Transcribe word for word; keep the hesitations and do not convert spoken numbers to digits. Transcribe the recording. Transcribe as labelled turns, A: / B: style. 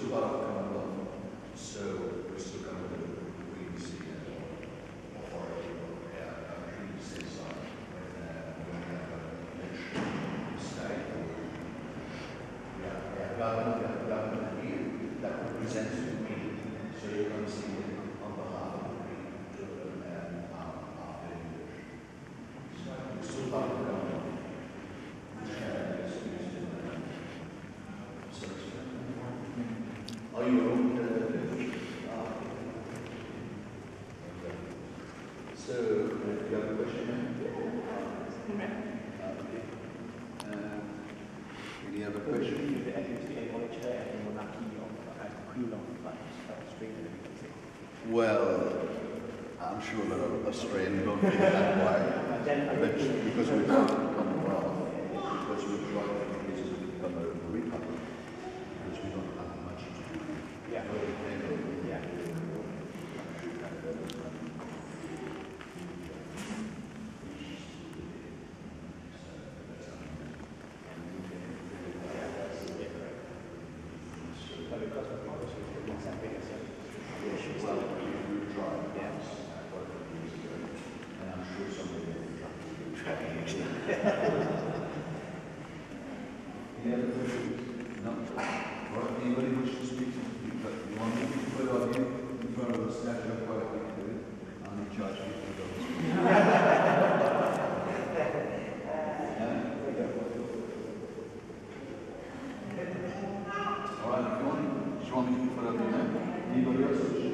A: still part of Commonwealth, so we're still kind of waiting to see uh, authority or our country to say so when uh, when we have an election state or yeah, yeah, government, yeah, government here that represents the Queen. So you can see it on behalf of the Queen to and um, after English. So we're still part of the Commonwealth. Are you open to the uh, okay. So, uh, do you have a question? Uh, okay. Uh, any other question? Well, I'm sure that Australians don't feel that way. But because we're not Commonwealth, because we're trying to become a republic, because we don't have much to do. Yeah. Yeah. Well, we've tried. Yes. And I'm sure somebody will try actually. Any other questions? No? Right, anybody wish to speak to you? But you want me to put on you in front of the statue of what we can do it? I'm in charge of it. All right, if you want, do you want me to put up your name? Anybody else?